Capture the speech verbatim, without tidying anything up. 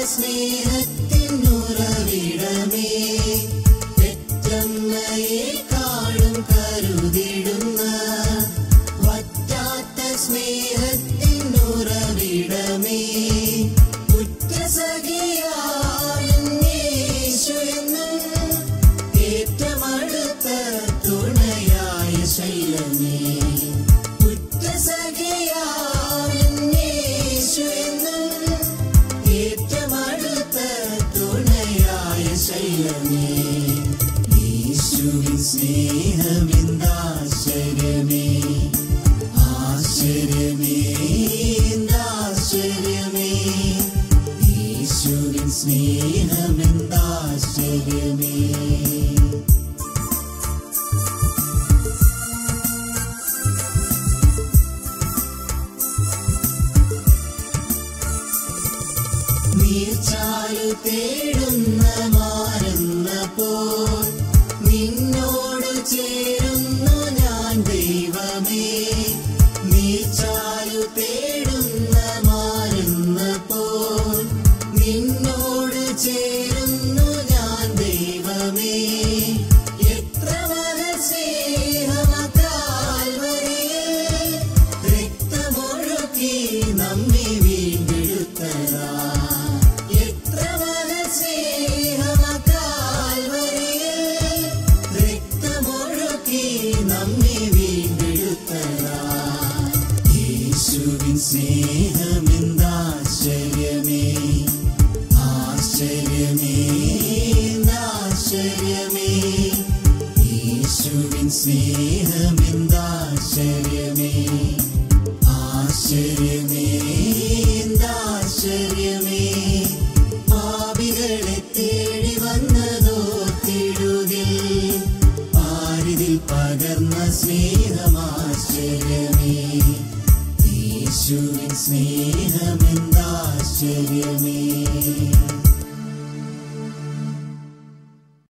സ്നേഹത്തിനുറവിടമേ, പെറ്റമ്മയെക്കാളും കരുതിടുന്ന വറ്റാത്ത സ്നേഹത്തിനുറവിടമേ, ഉറ്റസഖിയായേശു എന്നും ഏറ്റമടുത്ത തുണയായ ശൈലമേ, ഉറ്റസഖിയായേശു എന്നും ഏറ്റമടുത്ത തുണയായ ശൈലമേ, യേശുവിൻ സ്നേഹമെന്താശ്ചര്യമേ, ആശ്ചര്യമേ എന്താശ്ചര്യമേ, യേശുവിൻ സ്നേഹമെന്താശ്ചര്യമേ. നീർച്ചാലു തേടുന്ന മാറുന്നപ്പോൾ നിന്നോട് ചേരുന്നു ഞാൻ ദൈവമേ, നീർച്ചാലു തേടുന്ന മാറുന്നപ്പോൾ നിന്നോട് ചേരുന്നു ഞാൻ ദൈവമേ, എത്ര മഹത്സ്നേഹമകാൽവരിയിൽ രക്തമൊഴുക്കി നമ്മെ വീണ്ടെടുത്തതാ, എത്ര മഹത്സ്നേഹമകാൽവരിയിൽ രക്തമൊഴുക്കി നമ്മെ വീണ്ടെടുത്തതാ, യേശുവിൻ സ്നേഹമെന്താശ്ചര്യമേ, ആശ്ചര്യമേ എന്താശ്ചര്യമേ, യേശുവിൻ സ്നേഹമെന്താശ്ചര്യമേ, ആശ്ചര്യമേ എന്താശ്ചര്യമേ, പാപികളെ തേടി വന്നതോർത്തിടുകിൽ പാരിതിൽ പകർന്ന സ്നേഹമാശ്ചര്യമേ, യേശുവിൻ സ്നേഹമെന്താശ്ചര്യമേ.